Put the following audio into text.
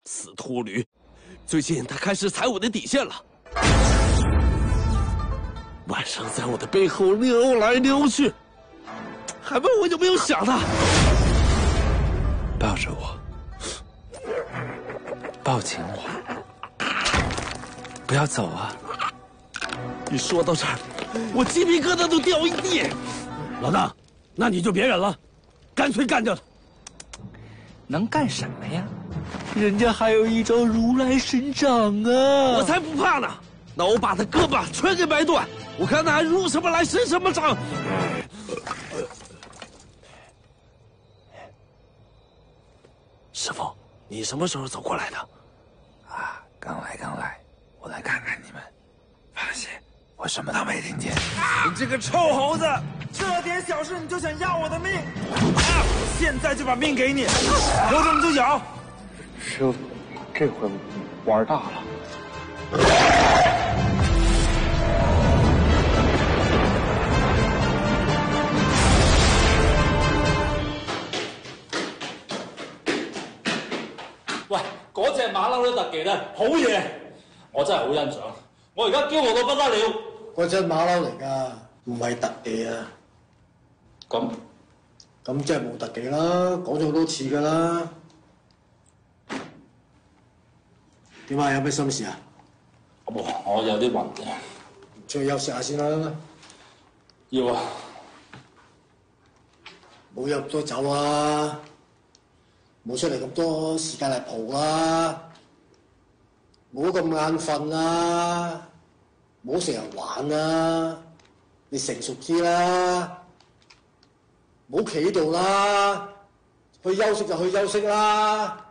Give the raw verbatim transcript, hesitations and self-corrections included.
死秃驴！最近他开始踩我的底线了，晚上在我的背后溜来溜去，还问我有没有想他。 抱着我，抱紧我，不要走啊！ 一说到这儿，我鸡皮疙瘩都掉一地。老大，那你就别忍了，干脆干掉他。 能干什么呀？人家还有一招如来神掌啊！ 我才不怕呢！那我把他胳膊全给掰断，我看他还如什么来神什么掌。师傅，你什么时候走过来的？ 啊，刚来刚来，我来看看你们。放心，我什么都没听见。 你这个臭猴子，这点小事你就想要我的命？啊！我现在就把命给你，有种你就咬！ 师傅，这回玩大了。 喂，嗰隻馬騮啲特技咧，好嘢！我真係好欣賞。我而家驕傲到不得了。 嗰隻馬騮嚟㗎，唔係特技啊。 咁咁即係冇特技啦，講咗好多次㗎啦。點啊？有咩心事啊？ 我我有啲暈嘅。 出去休息下先啦。 要啊。 冇飲咁多酒啊！冇出嚟咁多時間嚟蒲啦，冇咁眼瞓啦，冇成日玩啦，你成熟啲啦，冇企喺度啦，去休息就去休息啦。